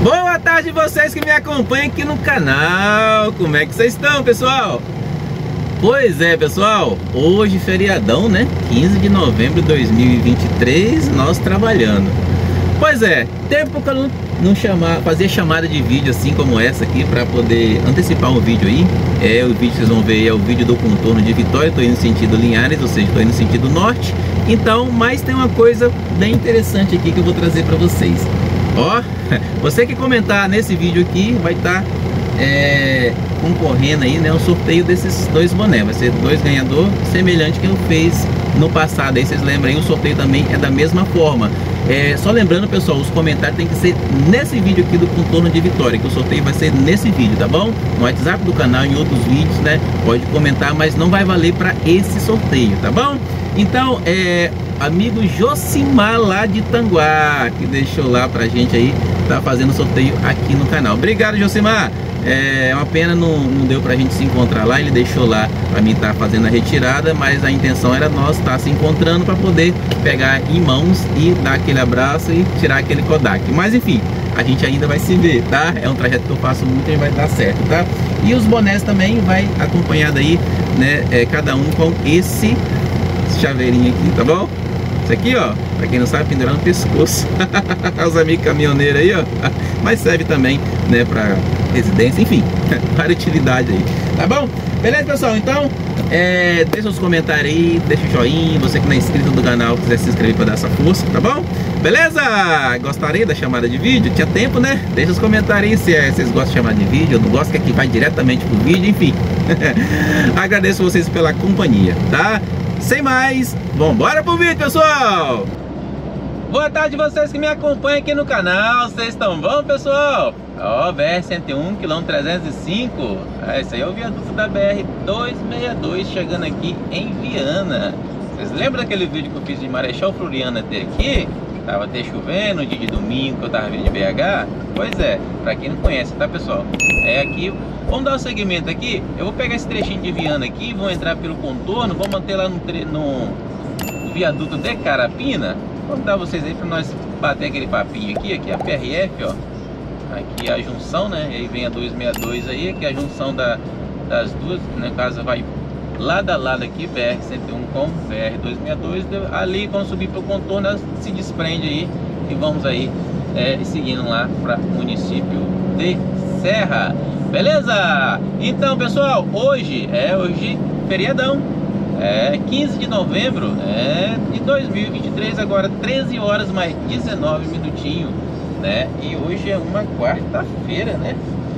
Boa tarde vocês que me acompanham aqui no canal. Como é que vocês estão, pessoal? Pois é, pessoal, hoje feriadão, né? 15 de novembro de 2023, nós trabalhando. Pois é, tempo que eu não fazia chamada de vídeo assim como essa aqui, para poder antecipar um vídeo aí. O vídeo que vocês vão ver aí é o vídeo do contorno de Vitória. Estou indo no sentido Linhares, ou seja, estou indo no sentido norte. Então, mas tem uma coisa bem interessante aqui que eu vou trazer para vocês. Ó, você que comentar nesse vídeo aqui vai estar concorrendo aí, né, o sorteio desses dois bonés. Vai ser dois ganhadores semelhante que eu fiz no passado. Aí vocês lembram aí, o sorteio também é da mesma forma. Só lembrando, pessoal, os comentários tem que ser nesse vídeo aqui do contorno de Vitória, que o sorteio vai ser nesse vídeo, tá bom? No WhatsApp do canal, em outros vídeos, né? Pode comentar, mas não vai valer para esse sorteio, tá bom? Então, amigo Josimar lá de Tanguá, que deixou lá pra gente aí, tá fazendo sorteio aqui no canal. Obrigado, Josimar. É uma pena não deu pra gente se encontrar lá. Ele deixou lá pra mim estar fazendo a retirada, mas a intenção era nós estar se encontrando para poder pegar em mãos e dar aquele abraço e tirar aquele Kodak. Mas enfim, a gente ainda vai se ver, tá? É um trajeto que eu faço muito e vai dar certo, tá? E os bonés também vai acompanhado aí, né? Cada um com esse chaveirinho aqui, tá bom? Isso aqui, ó, pra quem não sabe, pendurar no pescoço. Os amigos caminhoneiros aí, ó. Mas serve também, né, pra residência, enfim, para utilidade aí, tá bom? Beleza, pessoal? Então, deixa os comentários aí, deixa o joinha. Você que não é inscrito do canal, quiser se inscrever para dar essa força, tá bom? Beleza? Gostaria da chamada de vídeo? Tinha tempo, né? Deixa os comentários aí se vocês gostam de chamada de vídeo ou não gostam, que aqui vai diretamente pro vídeo, enfim. Agradeço vocês pela companhia, tá? Sem mais, vambora pro vídeo, pessoal! Boa tarde vocês que me acompanham aqui no canal. Vocês estão bom, pessoal? Ó, BR-101, quilômetro 305. Esse aí é o viaduto da BR-262, chegando aqui em Viana. Vocês lembram daquele vídeo que eu fiz de Marechal Floriano até aqui? Tava até chovendo, dia de domingo que eu tava vindo de BH. Pois é, pra quem não conhece, tá, pessoal? Aqui, vamos dar um segmento aqui. Eu vou pegar esse trechinho de Viana aqui, vou entrar pelo contorno, vou manter lá no viaduto de Carapina. Vou dar vocês aí para nós bater aquele papinho aqui. Aqui é a PRF, ó. Aqui é a junção, né? E aí vem a 262 aí, aqui é a junção das duas. No caso vai lado a lado aqui, BR-101 com BR-262. Ali, quando subir para o contorno, ela se desprende aí. E vamos aí seguindo lá para o município de Serra. Beleza? Então, pessoal, hoje feriadão. 15 de novembro de 2023, agora 13 horas mais 19 minutinhos, né? E hoje é uma quarta-feira, né?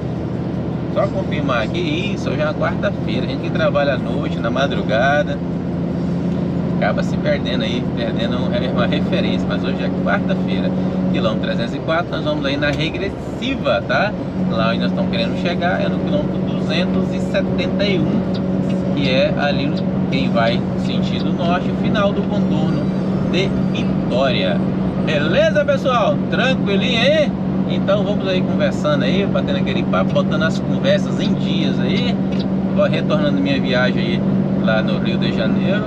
Só confirmar aqui, isso, hoje é uma quarta-feira. A gente que trabalha à noite, na madrugada, acaba se perdendo aí, perdendo uma referência. Mas hoje é quarta-feira, quilômetro 304, nós vamos aí na regressiva, tá? Lá onde nós estamos querendo chegar é no quilômetro 271, que é ali quem vai sentido norte, final do contorno de Vitória. Beleza, pessoal? Tranquilinho aí? Então vamos aí conversando aí, batendo aquele papo, botando as conversas em dias aí. Vou retornando minha viagem aí lá no Rio de Janeiro.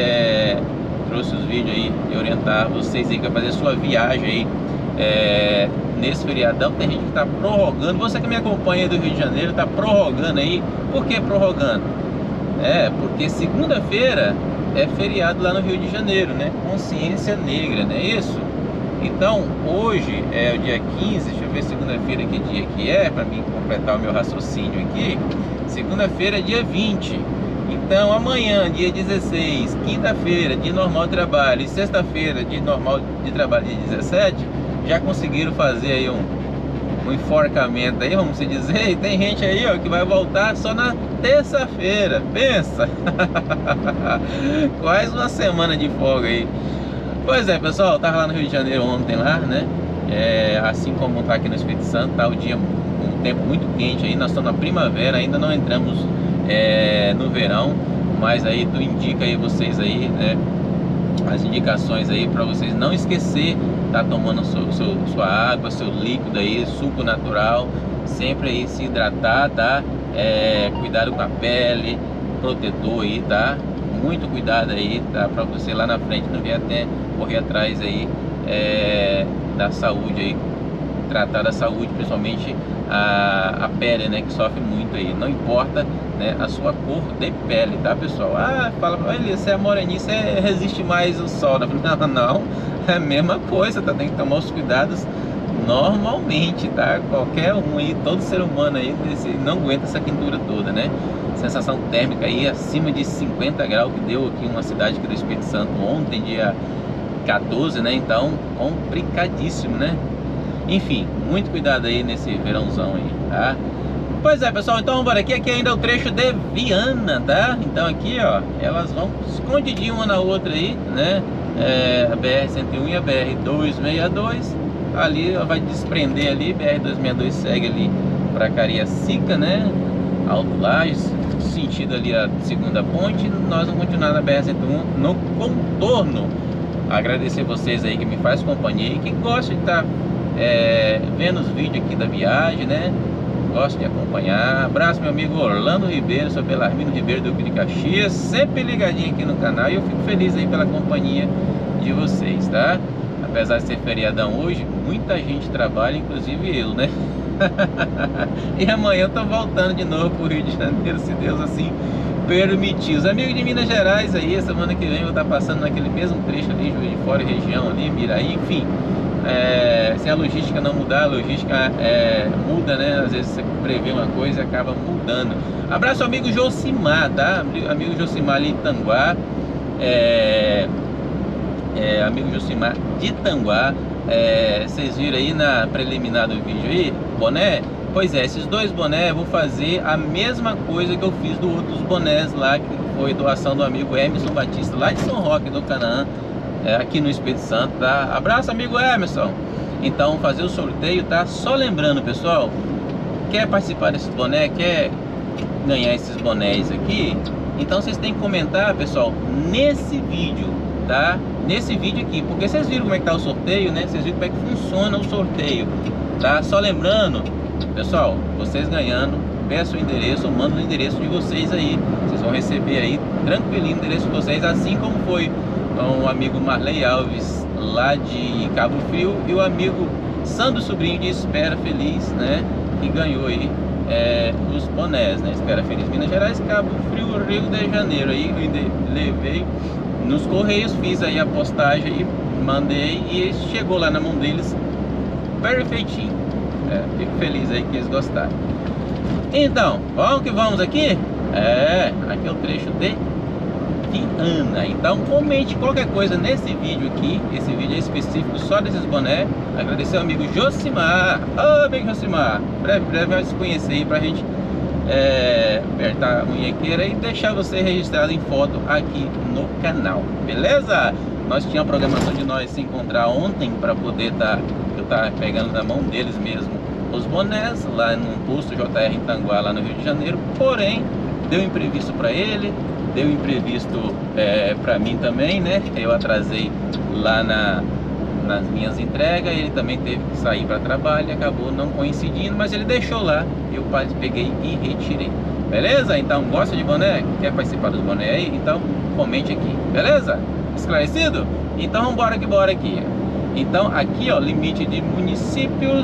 Trouxe os vídeos aí de orientar vocês aí que vai fazer sua viagem aí nesse feriadão. Tem gente que tá prorrogando. Você que me acompanha do Rio de Janeiro tá prorrogando aí. Por que prorrogando? Porque segunda-feira é feriado lá no Rio de Janeiro, né? Consciência Negra, não é isso? Então, hoje é o dia 15, deixa eu ver segunda-feira que dia que é, para mim completar o meu raciocínio aqui. Segunda-feira é dia 20. Então, amanhã, dia 16, quinta-feira, dia normal de trabalho, e sexta-feira, dia normal de trabalho, dia 17, já conseguiram fazer aí um enforcamento aí, vamos dizer. E tem gente aí, ó, que vai voltar só na terça-feira. Pensa. Quase uma semana de folga aí. Pois é, pessoal, eu tava lá no Rio de Janeiro ontem lá, né? Assim como tá aqui no Espírito Santo, tá o dia, um tempo muito quente aí. Nós estamos na primavera, ainda não entramos no verão, mas aí tu indica aí vocês aí, né, as indicações aí para vocês não esquecer, tá tomando sua água, seu líquido aí, suco natural, sempre aí se hidratar, tá? Cuidado com a pele, protetor aí, tá? Muito cuidado aí, tá? Para você lá na frente não vir até correr atrás aí da saúde aí tratar da saúde, principalmente a pele, né, que sofre muito aí. Não importa, né, a sua cor de pele, tá, pessoal? Fala, olha, você é moreninho, você resiste mais ao sol. Não, não, é a mesma coisa, tá? Tem que tomar os cuidados normalmente, tá? Qualquer um aí, todo ser humano aí não aguenta essa quentura toda, né? Sensação térmica aí acima de 50 graus que deu aqui em uma cidade aqui do Espírito Santo ontem, dia 14, né? Então, complicadíssimo, né? Enfim, muito cuidado aí nesse verãozão aí, tá? Pois é, pessoal, então vamos aqui ainda é o trecho de Viana, tá? Então aqui, ó, elas vão escondidinho uma na outra aí, né? A BR-101 e a BR-262, ali ela vai desprender ali, BR-262 segue ali para Cariacica, né? Alto Lages, sentido ali a segunda ponte. Nós vamos continuar na BR-101 no contorno. Agradecer vocês aí que me faz companhia e que gostam de estar vendo os vídeos aqui da viagem, né? Gosto de acompanhar. Abraço meu amigo Orlando Ribeiro, sou Belarmino Ribeiro do Duque de Caxias, sempre ligadinho aqui no canal, e eu fico feliz aí pela companhia de vocês, tá? Apesar de ser feriadão hoje, muita gente trabalha, inclusive eu, né? E amanhã eu tô voltando de novo pro Rio de Janeiro, se Deus assim permitir. Os amigos de Minas Gerais aí, semana que vem eu vou estar passando naquele mesmo trecho ali, Juiz de Fora, região ali, Miraí, enfim. Se a logística não mudar, a logística muda, né? Às vezes você prevê uma coisa e acaba mudando. Abraço ao amigo Josimar, tá? Amigo Josimar ali de Tanguá. Amigo Josimar de Tanguá. Vocês viram aí na preliminar do vídeo aí, boné? Pois é, esses dois bonés eu vou fazer a mesma coisa que eu fiz dos outros bonés lá, que foi doação do amigo Emerson Batista, lá de São Roque do Canaã, aqui no Espírito Santo, tá? Abraço, amigo Emerson. Então, fazer o sorteio, tá? Só lembrando, pessoal, quer participar desses bonés, quer ganhar esses bonés aqui, então vocês têm que comentar, pessoal, nesse vídeo, tá? Nesse vídeo aqui, porque vocês viram como é que tá o sorteio, né? Vocês viram como é que funciona o sorteio, tá? Só lembrando, pessoal, vocês ganhando, peço o endereço, mando o endereço de vocês aí. Vocês vão receber aí tranquilinho o endereço de vocês, assim como foi com o amigo Marley Alves lá de Cabo Frio e o amigo Sandro Sobrinho de Espera Feliz, né? Que ganhou aí os bonés, né? Espera Feliz Minas Gerais, Cabo Frio, Rio de Janeiro. Aí eu levei nos correios, fiz aí a postagem e mandei, e chegou lá na mão deles perfeitinho. Fico feliz aí que eles gostaram. Então, vamos que vamos aqui. Aqui é o trecho de Viana. Então comente qualquer coisa nesse vídeo aqui. Esse vídeo é específico só desses bonés. Agradecer ao amigo Josimar. Amigo Josimar, breve vai se conhecer aí pra gente apertar a munhequeira e deixar você registrado em foto aqui no canal, beleza? Nós tínhamos a programação de nós se encontrar ontem para poder eu tá pegando na mão deles mesmo os bonés lá no posto JR em Tanguá, lá no Rio de Janeiro. Porém, deu imprevisto para ele, deu imprevisto para mim também, né? Eu atrasei lá nas minhas entregas, ele também teve que sair para trabalho e acabou não coincidindo, mas ele deixou lá, eu peguei e retirei, beleza? Então, gosta de boné? Quer participar dos bonés aí? Então, comente aqui, beleza? Esclarecido? Então, vamos bora aqui. Então, aqui, ó, limite de município,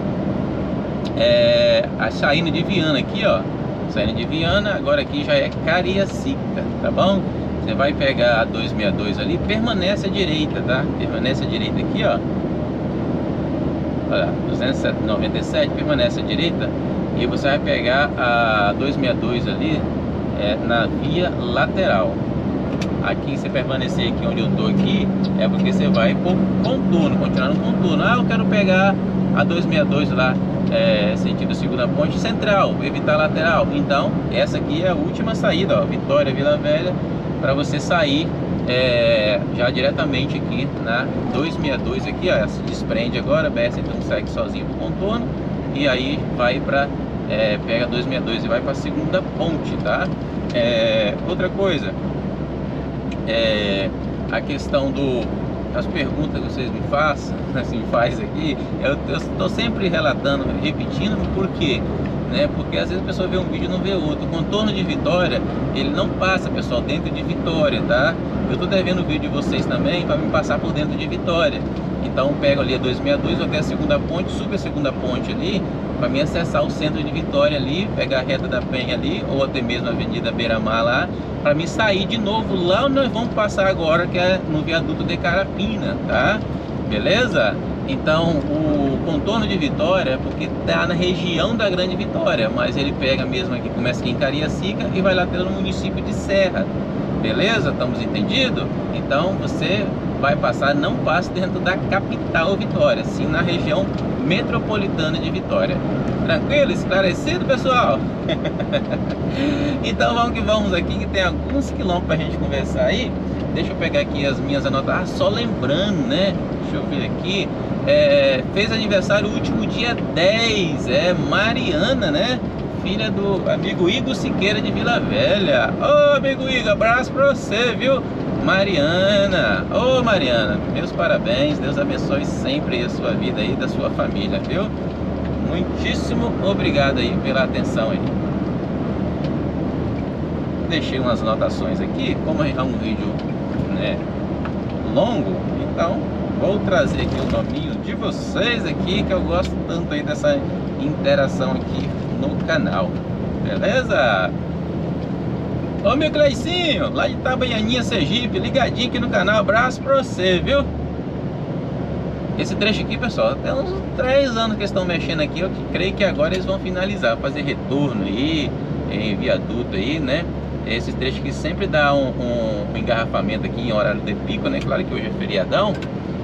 a saindo de Viana aqui, ó, saindo de Viana, agora aqui já é Cariacica, tá bom? Você vai pegar a 262 ali, permanece à direita, tá? Permanece à direita aqui, ó. Olha, 297, permanece à direita. E você vai pegar a 262 ali, na via lateral. Aqui, você permanecer aqui onde eu tô aqui, é porque você vai por contorno, continuar no contorno. Eu quero pegar a 262 lá, sentido segunda ponte central, evitar lateral. Então, essa aqui é a última saída, ó, Vitória, Vila Velha, para você sair já diretamente aqui na 262 aqui, ó, se desprende agora, BS, então segue sozinho pro contorno e aí vai para pega 262 e vai para a segunda ponte, tá? Outra coisa, a questão as perguntas que vocês me fazem, assim, faz aqui, eu estou sempre relatando, repetindo, por quê? Porque às vezes a pessoa vê um vídeo e não vê outro. O contorno de Vitória, ele não passa, pessoal, dentro de Vitória, tá? eu tô devendo o vídeo de vocês também para me passar por dentro de Vitória. Então pego ali a 262, vou até a segunda ponte, subo a segunda ponte ali, para me acessar o centro de Vitória ali, pegar a reta da Penha ali, ou até mesmo a Avenida Beira-Mar lá, para me sair de novo lá onde nós vamos passar agora, que é no viaduto de Carapina, tá? Beleza? Então o contorno de Vitória, porque tá na região da Grande Vitória, mas ele pega mesmo aqui, começa aqui em Cariacica e vai lá pelo município de Serra. Beleza? Estamos entendidos? Então você vai passar, não passa dentro da capital Vitória, sim na região metropolitana de Vitória. Tranquilo? Esclarecido, pessoal? Então vamos que vamos aqui, que tem alguns quilômetros pra gente conversar aí. Deixa eu pegar aqui as minhas anotações. Só lembrando, né? Deixa eu ver aqui. Fez aniversário o último dia 10. Mariana, né? Filha do amigo Igor Siqueira de Vila Velha. Ô, amigo Igor, abraço pra você, viu? Mariana, ô Mariana, meus parabéns, Deus abençoe sempre a sua vida aí, da sua família, viu? Muitíssimo obrigado aí pela atenção aí. Deixei umas anotações aqui, como é um vídeo, né, longo, então vou trazer aqui o nominho de vocês aqui, que eu gosto tanto aí dessa interação aqui no canal, beleza? Ô meu Cleicinho, lá de Itabaianinha, Sergipe, ligadinho aqui no canal, abraço pra você, viu? Esse trecho aqui, pessoal, tem uns 3 anos que eles estão mexendo aqui, eu creio que agora eles vão finalizar, fazer retorno aí, em viaduto aí, né? Esse trecho aqui sempre dá um engarrafamento aqui em horário de pico, né? Claro que hoje é feriadão,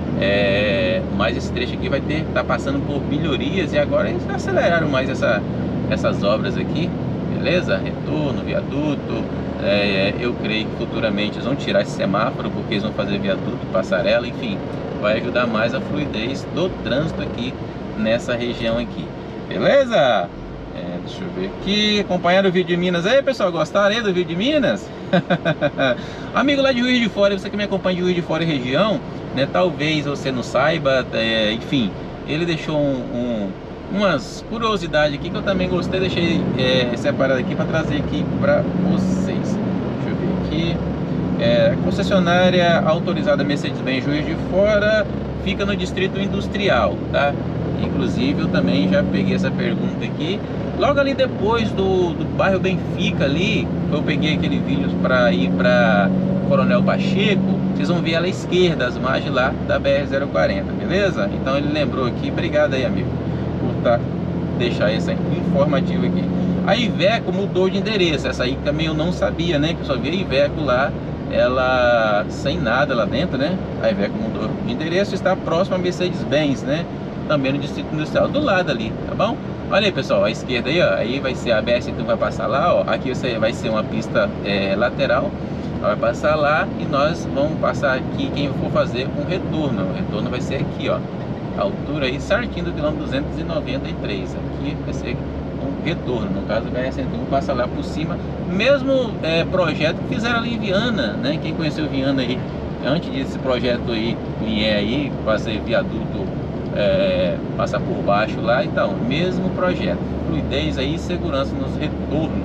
mas esse trecho aqui vai tá passando por melhorias e agora eles aceleraram mais essas obras aqui, beleza? Retorno, viaduto, eu creio que futuramente eles vão tirar esse semáforo porque eles vão fazer viaduto, passarela, enfim, vai ajudar mais a fluidez do trânsito aqui nessa região aqui, beleza? Deixa eu ver aqui, acompanhando o vídeo de Minas aí, pessoal, gostaram aí do vídeo de Minas? Amigo lá de Juiz de Fora, você que me acompanha de Juiz de Fora e região, né, talvez você não saiba, enfim, ele deixou umas curiosidades aqui que eu também gostei, deixei separado aqui para trazer aqui para vocês. Deixa eu ver aqui. Concessionária autorizada Mercedes-Benz Juiz de Fora fica no distrito industrial, tá? Inclusive eu também já peguei essa pergunta aqui logo ali depois do bairro Benfica ali. Eu peguei aquele vídeo para ir para Coronel Pacheco. Vocês vão ver ela à esquerda, as margens lá da BR-040, beleza? Então ele lembrou aqui, obrigado aí, amigo, por deixar esse informativo aqui. A Iveco mudou de endereço, essa aí também eu não sabia, né? Que eu só vi a Iveco lá, ela sem nada lá dentro, né? A Iveco mudou de endereço, está próximo a Mercedes-Benz, né? Também no distrito industrial, do lado ali, tá bom? Olha aí, pessoal, à esquerda aí, ó, aí vai ser a BS, então vai passar lá, ó. Aqui vai ser uma pista lateral, vai passar lá e nós vamos passar aqui, quem for fazer um retorno. O retorno vai ser aqui, ó, a altura aí certinho do quilômetro 293. Aqui vai ser um retorno, no caso vai ser então passa lá por cima. Mesmo projeto que fizeram ali em Viana, né? Quem conheceu Viana aí, antes desse projeto aí vier aí, fazer viaduto, passar por baixo lá, então, mesmo projeto, fluidez aí, segurança nos retornos.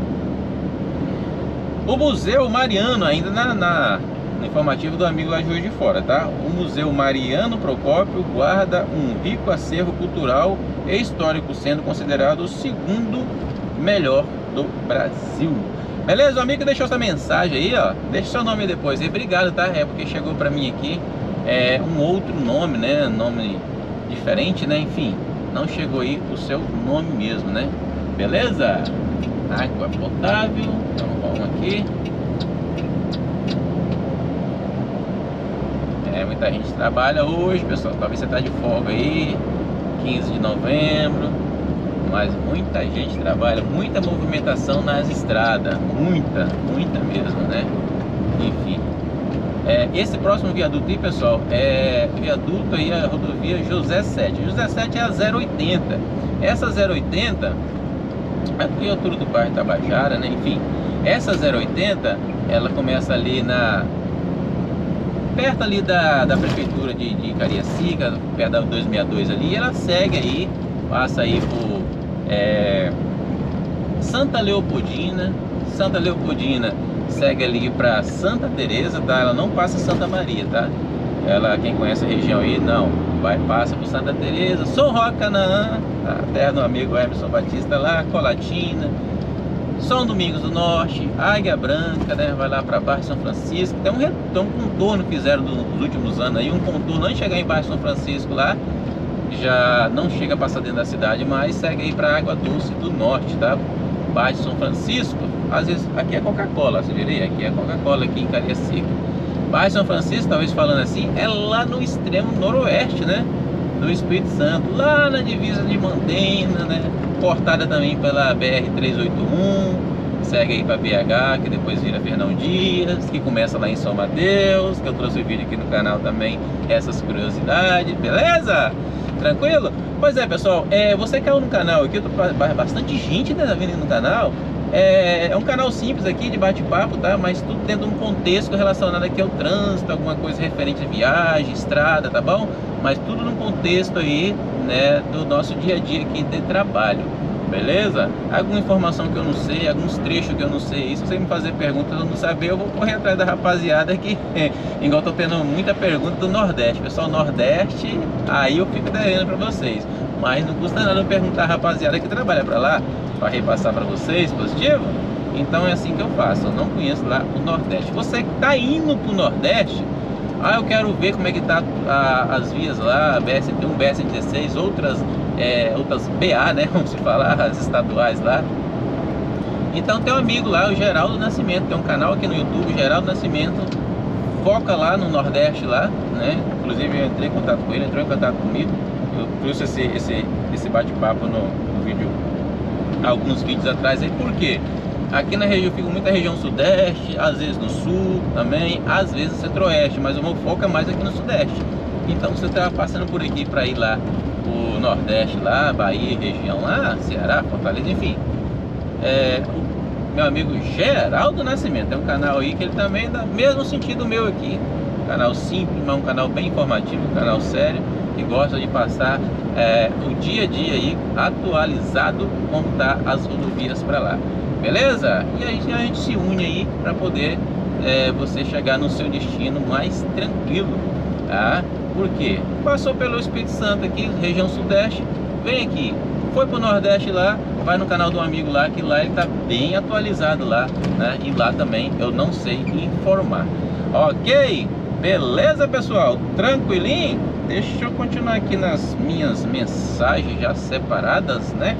O Museu Mariano, ainda no informativo do amigo lá de Juiz de Fora, tá? O Museu Mariano Procópio guarda um rico acervo cultural e histórico, sendo considerado o 2º melhor do Brasil. Beleza, o amigo deixou essa mensagem aí, ó. Deixa seu nome depois aí, obrigado, tá? Porque chegou pra mim aqui um outro nome, né? Nome diferente, né? Enfim, não chegou aí o seu nome mesmo, né? Beleza? Água potável. Então vamos aqui. Muita gente trabalha hoje, pessoal. Talvez você tá de folga aí, 15 de novembro, mas muita gente trabalha, muita movimentação nas estradas, muita mesmo, né? Enfim, esse próximo viaduto aí, pessoal, viaduto aí, a rodovia José 7. José 7 é a 080. Essa 080, aqui é a altura do bairro Tabajara, né? Enfim, essa 080, ela começa ali perto ali da prefeitura de Cariacica, perto da 262 ali, e ela segue aí, passa aí por Santa Leopoldina, segue ali para Santa Teresa, tá? Ela não passa Santa Maria, tá? Ela, quem conhece a região aí, não, passa por Santa Teresa, São Roque, Canaã, a terra do amigo Emerson Batista lá, Colatina, São Domingos do Norte, Águia Branca, né? Vai lá para Baixo São Francisco. Tem um contorno que fizeram nos últimos anos aí, um contorno antes de chegar em Baixo São Francisco lá, já não chega a passar dentro da cidade, mas segue aí para Água Doce do Norte, tá? Baixo São Francisco, às vezes aqui é Coca-Cola, você diria, aqui é Coca-Cola, aqui em Cariacica. Baixo São Francisco, talvez falando assim, é lá no extremo noroeste, né? Do Espírito Santo, lá na divisa de Mantena, né? Cortada também pela BR-381, segue aí para BH, que depois vira Fernão Dias, que começa lá em São Mateus, que eu trouxe o vídeo aqui no canal também, essas curiosidades, beleza? Tranquilo? Pois é, pessoal, você caiu no canal aqui, eu tô bastante gente, né, vindo no canal. É um canal simples aqui de bate-papo, tá? Mas tudo dentro de um contexto relacionado aqui ao trânsito, alguma coisa referente a viagem, estrada, tá bom? Mas tudo num contexto aí, né, do nosso dia a dia aqui de trabalho, beleza? Alguma informação que eu não sei, alguns trechos que eu não sei, se você me fazer perguntas eu não saber, eu vou correr atrás da rapaziada aqui, igual eu tô tendo muita pergunta do Nordeste, pessoal, Nordeste, aí eu fico devendo pra vocês, mas não custa nada eu perguntar a rapaziada que trabalha pra lá, para repassar para vocês, positivo? Então é assim que eu faço, eu não conheço lá o Nordeste. Você que tá indo pro Nordeste, eu quero ver como é que tá as vias lá, BS1, BS16, outras BA, né, vamos se falar, as estaduais lá. Então tem um amigo lá, o Geraldo Nascimento, tem um canal aqui no YouTube, Geraldo Nascimento, foca lá no Nordeste lá, né, inclusive eu entrei em contato com ele, entrou em contato comigo, eu trouxe esse bate-papo no vídeo, alguns vídeos atrás aí, por quê? Aqui na região eu fico muita região sudeste, às vezes no sul também, às vezes centro-oeste, mas o meu foco é mais aqui no sudeste. Então você está passando por aqui para ir lá o nordeste lá, Bahia, região lá, Ceará, Fortaleza, enfim. O meu amigo Geraldo Nascimento, tem um canal aí que ele também dá mesmo sentido meu aqui. Canal simples, mas um canal bem informativo, um canal sério, que gosta de passar o dia a dia aí atualizado como tá as rodovias para lá, beleza? E aí a gente se une aí para poder você chegar no seu destino mais tranquilo, tá? Por quê? Passou pelo Espírito Santo aqui, região sudeste, vem aqui, foi pro Nordeste lá, vai no canal do amigo lá, que lá ele tá bem atualizado lá, né? E lá também eu não sei informar. Ok? Beleza, pessoal? Tranquilinho? Deixa eu continuar aqui nas minhas mensagens já separadas, né?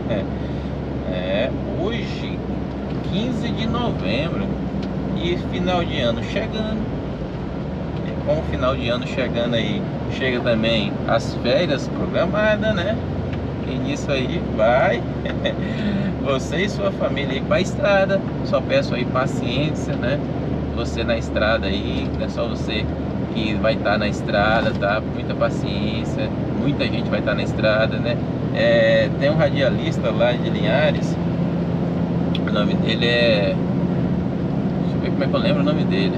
Hoje, 15 de novembro, e final de ano chegando. E com o final de ano chegando aí, chega também as férias programadas, né? E nisso aí vai você e sua família aí pra estrada. Só peço aí paciência, né? Você na estrada aí, não é só você que vai estar na estrada, tá? Muita paciência, muita gente vai estar na estrada, né? Tem um radialista lá de Linhares, o nome dele deixa eu ver como é que eu lembro o nome dele,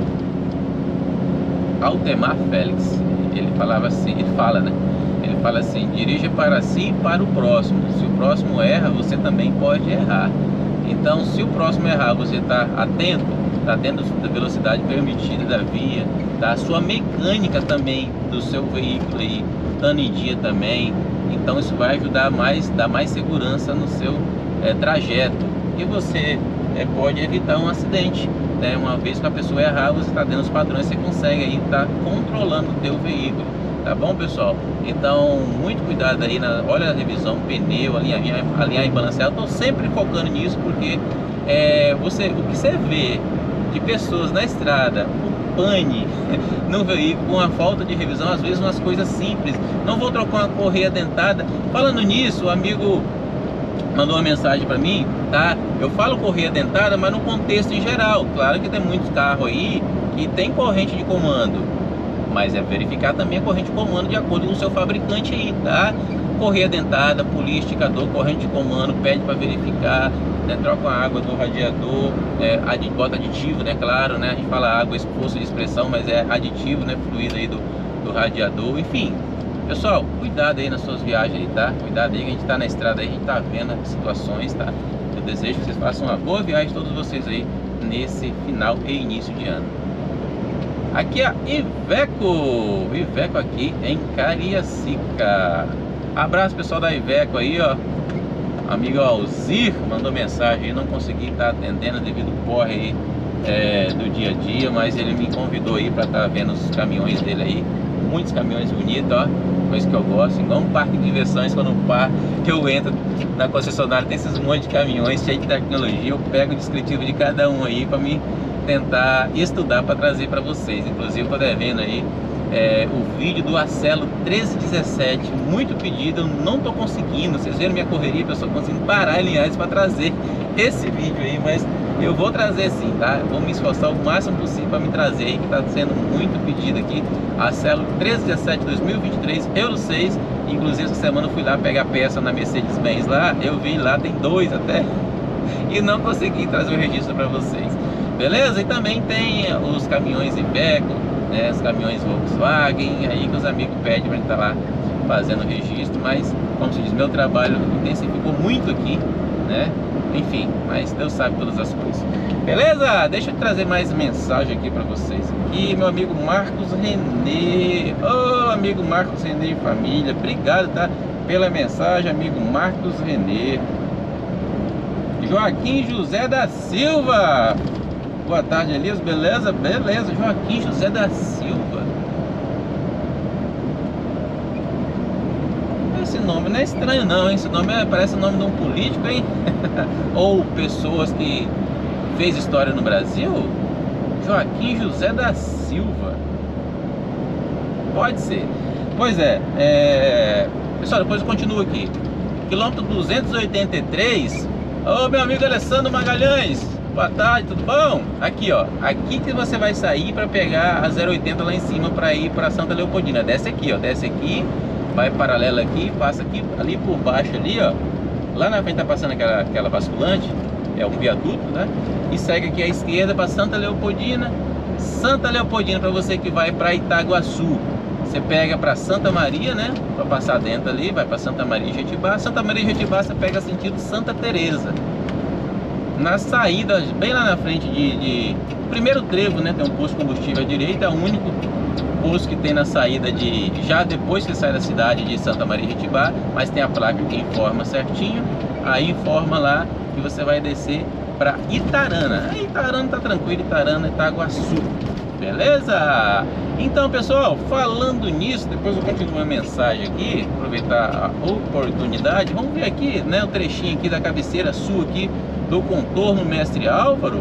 Altemar Félix. Ele falava assim, ele fala assim: dirija para si e para o próximo. Se o próximo erra, você também pode errar. Então, se o próximo errar, você está atento, está dentro da velocidade permitida da via, da sua mecânica também do seu veículo aí, estando em dia também. Então isso vai ajudar mais, dar mais segurança no seu trajeto, e você pode evitar um acidente, né? Uma vez que a pessoa errar, você está dentro dos padrões, você consegue aí estar controlando o teu veículo, tá bom, pessoal? Então muito cuidado aí, olha a revisão, pneu, alinhar e balancear. Eu estou sempre focando nisso, porque o que você vê de pessoas na estrada, o pane no veículo com a falta de revisão, às vezes umas coisas simples, não vou trocar uma correia dentada. Falando nisso, o amigo mandou uma mensagem para mim, tá? Eu falo correia dentada, mas no contexto em geral. Claro que tem muitos carros aí que tem corrente de comando, mas verificar também a corrente de comando de acordo com o seu fabricante aí, tá? Correia dentada, polícia, indicador, corrente de comando, pede para verificar, né? Troca a água do radiador, bota aditivo, né? Claro, né? A gente fala água, esforço de expressão, mas é aditivo, né? Fluido aí do radiador, enfim. Pessoal, cuidado aí nas suas viagens aí, tá? Cuidado aí que a gente tá na estrada aí, a gente tá vendo as situações, tá? Eu desejo que vocês façam uma boa viagem, todos vocês aí, nesse final e início de ano. Aqui é a Iveco aqui em Cariacica. Abraço pessoal da Iveco aí, ó. Amigo Alzir mandou mensagem aí, não consegui estar atendendo devido ao corre aí do dia a dia, mas ele me convidou aí para estar vendo os caminhões dele aí. Muitos caminhões bonitos, ó, coisa que eu gosto, igual um parque de diversões. Quando eu entro na concessionária, tem esses monte de caminhões cheios de tecnologia. Eu pego o descritivo de cada um aí para me tentar estudar para trazer para vocês. Inclusive tô devendo aí o vídeo do Acelo 1317, muito pedido, eu não tô conseguindo. Vocês viram minha correria, pessoal, conseguindo parar em Linhares para trazer esse vídeo aí, mas eu vou trazer sim, tá? Eu vou me esforçar o máximo possível para me trazer aí, que tá sendo muito pedido aqui. Acelo 1317 2023 Euro 6. Inclusive essa semana eu fui lá pegar peça na Mercedes-Benz lá, eu vi lá, tem 2 até, e não consegui trazer o registro para vocês, beleza? E também tem os caminhões Iveco, né, os caminhões Volkswagen, aí que os amigos pedem para estar lá fazendo o registro, mas como se diz, meu trabalho intensificou muito aqui, né? Enfim, mas Deus sabe todas as coisas. Beleza? Deixa eu trazer mais mensagem aqui para vocês. Aqui, meu amigo Marcos Renê. Ô, amigo Marcos Renê e família, obrigado, tá? Pela mensagem, amigo Marcos Renê. Joaquim José da Silva. Boa tarde, Elias. Beleza? Beleza, Joaquim José da Silva. Esse nome não é estranho não, hein? Esse nome parece o nome de um político, hein? Ou pessoas que fez história no Brasil. Joaquim José da Silva. Pode ser. Pois pessoal, depois eu continuo aqui. Quilômetro 283. Ô, meu amigo Alessandro Magalhães, boa tarde, tudo bom? Aqui, ó, aqui que você vai sair para pegar a 080 lá em cima para ir para Santa Leopoldina. Desce aqui, ó, desce aqui, vai paralela aqui, passa aqui, ali por baixo ali, ó. Lá na frente tá passando aquela basculante, é um viaduto, né? E segue aqui à esquerda para Santa Leopoldina. Santa Leopoldina, para você que vai para Itaguaçu, você pega para Santa Maria, né? Para passar dentro ali, vai para Santa Maria e Jetibá. Santa Maria e Jetibá você pega sentido Santa Teresa. Na saída, bem lá na frente de primeiro trevo, né? Tem um posto de combustível à direita, é o único posto que tem na saída já depois que sai da cidade de Santa Maria e Jetibá, mas tem a placa que informa certinho. Aí informa lá que você vai descer para Itarana. Aí Itarana tá tranquilo, Itarana, Itaguaçu. Beleza? Então, pessoal, falando nisso, depois eu continuo a mensagem aqui, aproveitar a oportunidade. Vamos ver aqui, né, o trechinho aqui da cabeceira sul aqui do contorno Mestre Álvaro.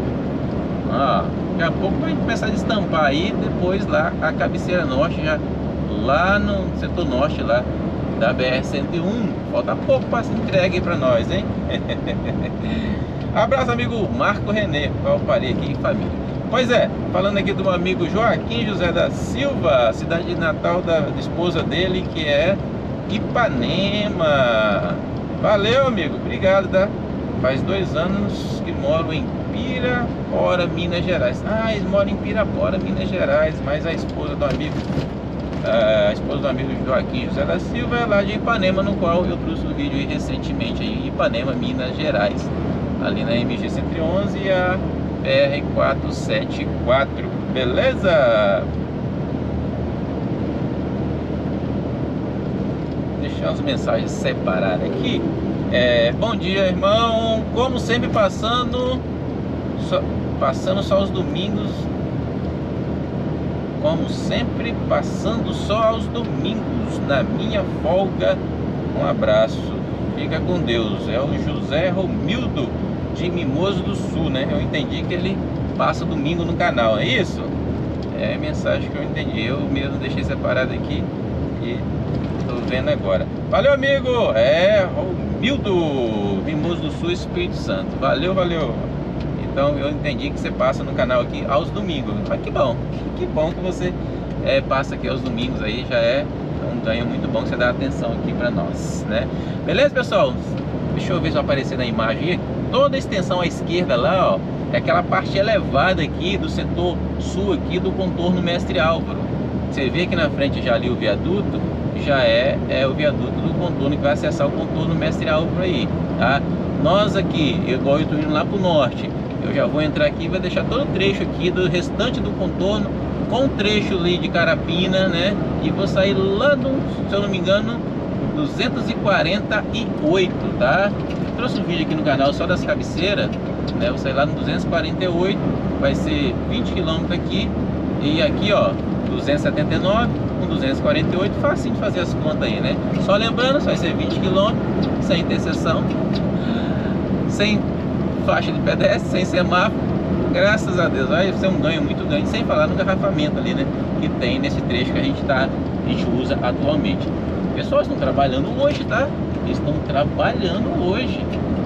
Daqui a pouco vai começar a estampar aí, depois lá a cabeceira norte, já lá no setor norte lá da BR-101. Falta pouco para se entregue aí para nós, hein? Abraço, amigo Marco Renê. Eu parei aqui em família. Pois falando aqui do meu amigo Joaquim José da Silva, cidade de natal da esposa dele, que é Ipanema. Valeu, amigo, obrigado, tá? Faz 2 anos que moro em Pirapora, Minas Gerais. Eles moram em Pirapora, Minas Gerais, mas a esposa do amigo Joaquim José da Silva é lá de Ipanema, no qual eu trouxe um vídeo aí recentemente aí, em Ipanema, Minas Gerais, ali na MG 111 e a BR-474, beleza? Deixar as mensagens separadas aqui. Bom dia, irmão. Como sempre, passando só os domingos. Como sempre, passando só aos domingos na minha folga. Um abraço, fica com Deus. É o José Romildo de Mimoso do Sul, né? Eu entendi que ele passa domingo no canal, é isso? É a mensagem que eu entendi. Eu mesmo deixei separado aqui e tô vendo agora. Valeu, amigo! Romildo, Mimoso do Sul, Espírito Santo. Valeu, valeu! Então eu entendi que você passa no canal aqui aos domingos. Mas que bom que você passa aqui aos domingos aí, já é um ganho muito bom que você dá atenção aqui pra nós, né? Beleza, pessoal? Deixa eu ver se vai aparecer na imagem. Toda a extensão à esquerda lá, ó, é aquela parte elevada aqui do setor sul aqui do contorno Mestre Álvaro. Você vê aqui na frente já ali o viaduto, já é o viaduto do contorno que vai acessar o contorno Mestre Álvaro aí, tá? Nós aqui, igual eu tô indo lá pro norte, Eu já vou entrar aqui e vou deixar todo o trecho aqui do restante do contorno com o trecho ali de Carapina, né? E vou sair lá no, se eu não me engano, 248, tá? Eu trouxe um vídeo aqui no canal só das cabeceiras, né? Vou sair lá no 248, vai ser 20 km aqui. E aqui, ó, 279 com 248, facinho de fazer as contas aí, né? Só lembrando, vai ser 20 km, sem interseção, sem faixa de pedestre, sem semáforo. Graças a Deus, vai ser um ganho muito grande, sem falar no engarrafamento ali, né? Que tem nesse trecho que a gente usa atualmente. Pessoal, estão trabalhando hoje, tá? Estão trabalhando hoje.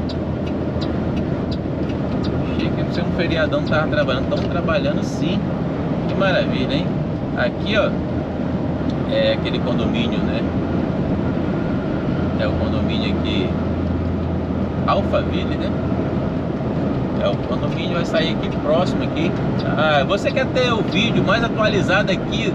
Achei que ser um feriadão, não tava trabalhando. Estão trabalhando sim. Que maravilha, hein? Aqui, ó, é aquele condomínio, né? É o condomínio aqui Alphaville, né? É, o condomínio vai sair aqui próximo aqui. Ah, você quer ter o vídeo mais atualizado aqui?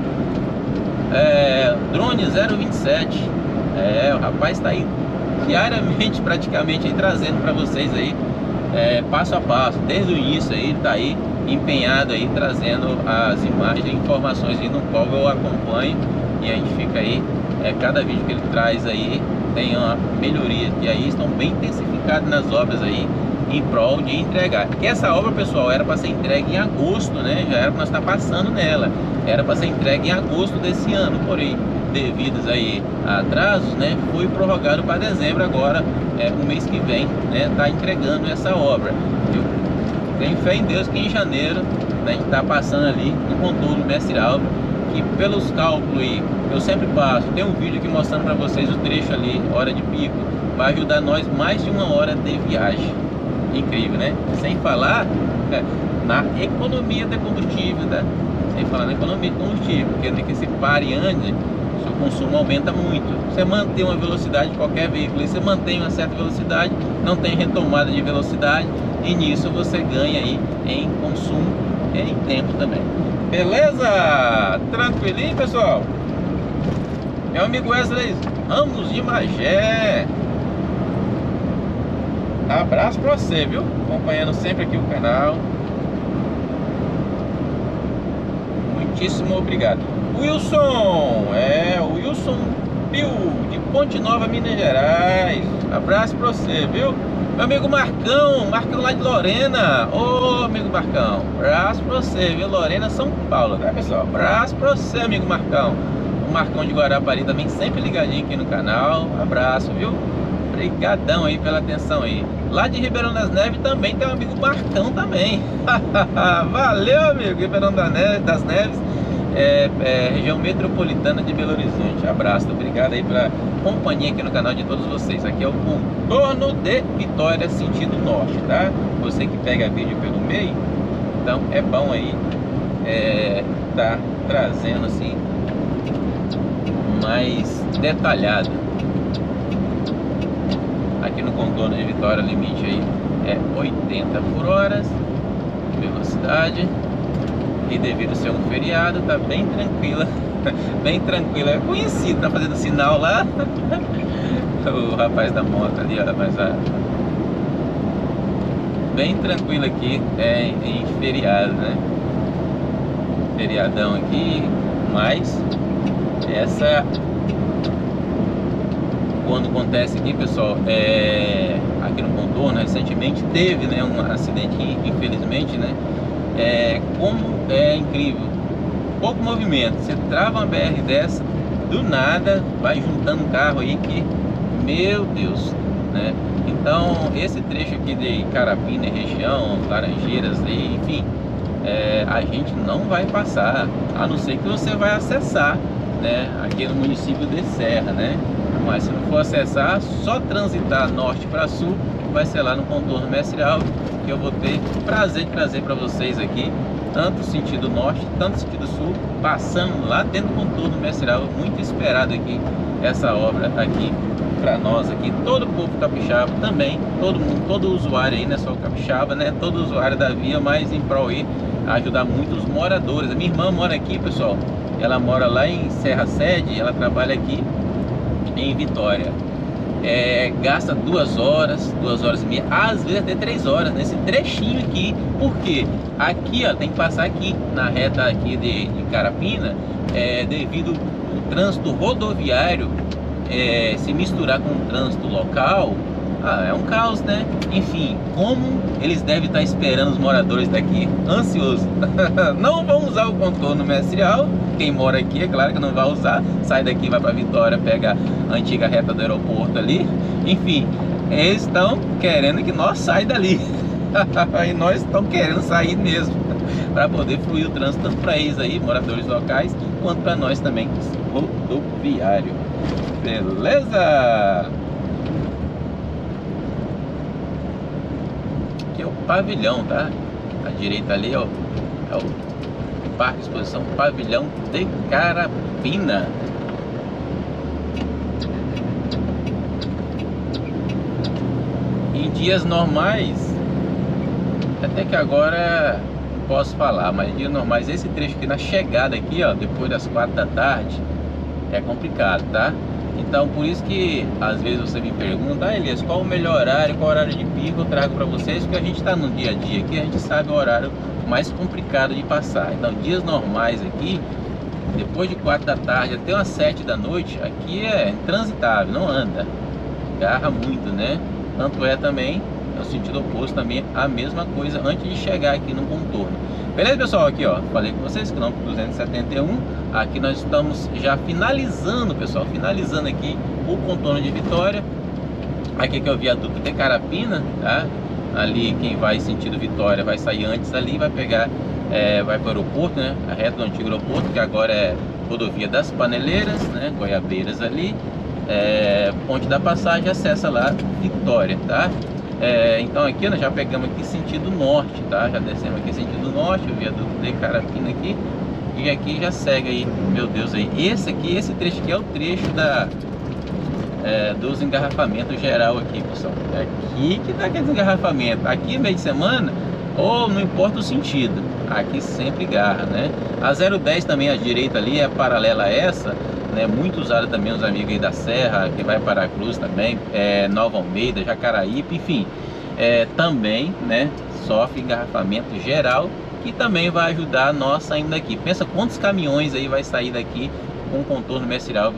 Drone 027. O rapaz está aí diariamente praticamente aí, trazendo para vocês aí passo a passo, desde o início aí, tá aí empenhado aí, trazendo as imagens e informações aí no qual eu acompanho, e a gente fica aí, cada vídeo que ele traz aí tem uma melhoria, e aí estão bem intensificados nas obras aí, em prol de entregar. Porque essa obra, pessoal, era para ser entregue em agosto, né? Já era para nós estar passando nela. Era para ser entregue em agosto desse ano, porém, devidos aí a atrasos, né? Foi prorrogado para dezembro agora, o mês que vem, né? Tá entregando essa obra. Eu tenho fé em Deus que em janeiro, né, a gente tá passando ali no contorno Mestre Alves, que pelos cálculos aí, eu sempre passo, tem um vídeo aqui mostrando para vocês o trecho ali, hora de pico, vai ajudar nós mais de 1 hora de viagem. Incrível, né? Sem falar na economia de combustível, tá? Sem falar na economia de combustível, porque de que se pare e ande, seu consumo aumenta muito. Você mantém uma velocidade de qualquer veículo, e você mantém uma certa velocidade, não tem retomada de velocidade, e nisso você ganha aí em consumo e em tempo também. Beleza? Tranquilinho, pessoal? Meu amigo Wesley Ramos de Magé. Abraço pra você, viu? Acompanhando sempre aqui o canal. Muitíssimo obrigado. Wilson, o Wilson Pio, de Ponte Nova, Minas Gerais. Abraço pra você, viu? Meu amigo Marcão lá de Lorena. Ô, amigo Marcão, abraço pra você, viu? Lorena, São Paulo, né, pessoal? Abraço pra você, amigo Marcão. O Marcão de Guarapari também, sempre ligadinho aqui no canal. Abraço, viu? Obrigadão aí pela atenção aí. Lá de Ribeirão das Neves também tem um amigo Marcão também. Valeu, amigo. Ribeirão das Neves, região metropolitana de Belo Horizonte. Abraço, obrigado aí pela companhia aqui no canal de todos vocês. Aqui é o contorno de Vitória, sentido norte, tá? Você que pega vídeo pelo meio, então é bom aí tá trazendo assim mais detalhado. Aqui no contorno de Vitória, limite aí é 80 por hora, velocidade. E devido a ser um feriado, tá bem tranquila. Bem tranquila. É conhecido, tá fazendo sinal lá. O rapaz da moto ali, ó. Mas bem tranquilo aqui, em feriado, né? Feriadão aqui. Mas essa, quando acontece aqui, pessoal, aqui no contorno, recentemente teve, né, um acidente, infelizmente, né? Como é incrível, pouco movimento, você trava uma BR dessa, do nada vai juntando um carro aí que, meu Deus, né? Então esse trecho aqui de Carapina e região, Laranjeiras, enfim, a gente não vai passar, a não ser que você vai acessar, né, aqui no município de Serra, né? Mas se não for acessar, só transitar norte para sul, vai ser lá no contorno Mestre Alves, que eu vou ter prazer de trazer para vocês aqui, tanto sentido norte, tanto sentido sul, passando lá dentro do contorno Mestre Alves. Muito esperado aqui essa obra aqui para nós aqui, todo o povo capixaba também, todo mundo, todo usuário aí, não é só o capixaba, né? Todo usuário da via, mas em prol aí ajudar muito os moradores. A minha irmã mora aqui, pessoal, ela mora lá em Serra Sede, ela trabalha aqui em Vitória. gasta 2 horas, 2 horas e meia, às vezes até 3 horas nesse trechinho aqui. Por quê? Aqui, ó, tem que passar aqui na reta aqui de Carapina, devido ao trânsito rodoviário se misturar com o trânsito local. É um caos, né? Enfim, como eles devem estar esperando os moradores daqui, ansiosos. Não vão usar o contorno mestrial. Quem mora aqui, é claro que não vai usar. Sai daqui, vai para Vitória, pega a antiga reta do aeroporto ali. Enfim, eles estão querendo que nós saia dali. E nós estamos querendo sair mesmo, para poder fluir o trânsito, tanto para eles aí, moradores locais, quanto para nós também, rodoviário. Beleza? Aqui é o pavilhão, tá? À direita ali é o Parque de Exposição Pavilhão de Carapina. Em dias normais, até que agora não posso falar, mas em dias normais, esse trecho aqui na chegada aqui, ó, depois das 4 da tarde, é complicado, tá? Então por isso que às vezes você me pergunta: Elias, qual o melhor horário, qual horário de pico eu trago para vocês? Porque a gente está no dia a dia aqui, a gente sabe o horário mais complicado de passar. Então dias normais aqui, depois de 4 da tarde até umas 7 da noite, aqui é intransitável, não anda, garra muito, né? Tanto é também no sentido oposto também a mesma coisa antes de chegar aqui no contorno. Beleza, pessoal? Aqui, ó, falei com vocês, quilômetro 271. Aqui nós estamos já finalizando, pessoal, finalizando aqui o contorno de Vitória. Aqui que é o viaduto de Carapina, tá? Ali quem vai sentido Vitória vai sair antes ali, vai pegar, vai para o aeroporto, né? A reta do antigo aeroporto, que agora é rodovia das Paneleiras, né? Goiabeiras ali. Ponte da Passagem, acessa lá Vitória, tá? Então aqui nós já pegamos aqui sentido norte, tá? Já descemos aqui sentido norte, o viaduto de Carapina aqui. E aqui já segue aí, meu Deus, aí. Esse trecho aqui é o trecho dos engarrafamentos geral aqui, pessoal. Aqui que tá aquele engarrafamento. Aqui meio de semana, ou não importa o sentido, aqui sempre garra, né? A 010 também à direita ali é paralela a essa, né? Muito usada também os amigos aí da Serra, que vai para a Cruz também, Nova Almeida, Jacaraípe, enfim, também, né, sofre engarrafamento geral, que também vai ajudar nós saindo daqui. Pensa quantos caminhões aí vai sair daqui com o contorno mestrial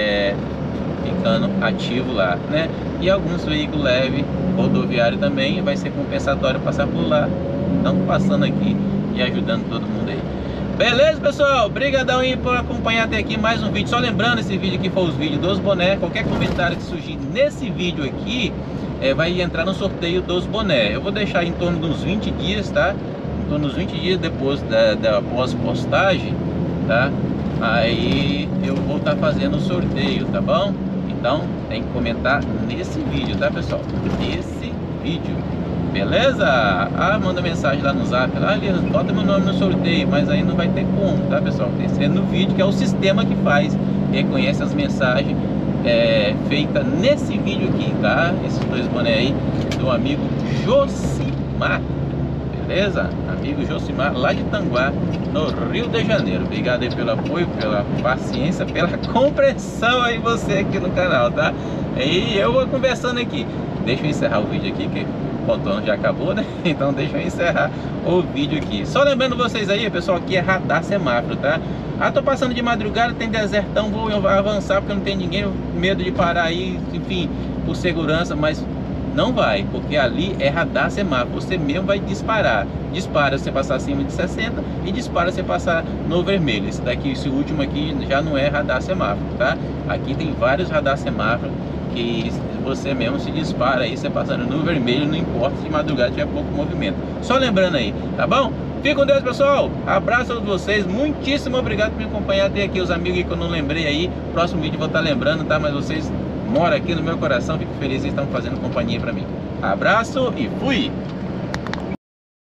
ficando ativo lá, né? E alguns veículos leves, rodoviário também, vai ser compensatório passar por lá. Então passando aqui e ajudando todo mundo aí. Beleza, pessoal? Obrigadão aí por acompanhar até aqui mais um vídeo. Só lembrando, esse vídeo aqui foi os vídeos dos bonés. Qualquer comentário que surgir nesse vídeo aqui vai entrar no sorteio dos bonés. Eu vou deixar em torno de uns 20 dias, tá? Em torno dos 20 dias depois da pós-postagem, tá? Aí eu vou estar fazendo o sorteio, tá bom? Então tem que comentar nesse vídeo, tá, pessoal? Nesse vídeo. Beleza? Manda mensagem lá no zap, Elias, bota meu nome no sorteio, mas aí não vai ter como, tá, pessoal? Tem que ser no vídeo, que é o sistema que faz, reconhece as mensagens feitas nesse vídeo aqui, tá? Esses dois bonés aí do amigo Josimar, beleza? Amigo Josimar, lá de Tanguá, no Rio de Janeiro. Obrigado aí pelo apoio, pela paciência, pela compreensão aí você aqui no canal, tá? E eu vou conversando aqui. Deixa eu encerrar o vídeo aqui, que o contorno já acabou, né? Então deixa eu encerrar o vídeo aqui. Só lembrando vocês aí, pessoal, aqui é radar semáforo, tá? Tô passando de madrugada, tem desertão, vou avançar porque não tem ninguém, medo de parar aí, enfim, por segurança, mas não vai, porque ali é radar semáforo. Você mesmo vai disparar. Dispara se você passar acima de 60 e dispara se você passar no vermelho. Esse último aqui já não é radar semáforo, tá? Aqui tem vários radar semáforo que você mesmo se dispara aí, você passando no vermelho, não importa se de madrugada tiver pouco movimento. Só lembrando aí, tá bom? Fique com Deus, pessoal. Abraço a todos vocês. Muitíssimo obrigado por me acompanhar até aqui. Os amigos que eu não lembrei aí, próximo vídeo eu vou estar lembrando, tá? Mas vocês moram aqui no meu coração, fico feliz que estão fazendo companhia pra mim. Abraço e fui!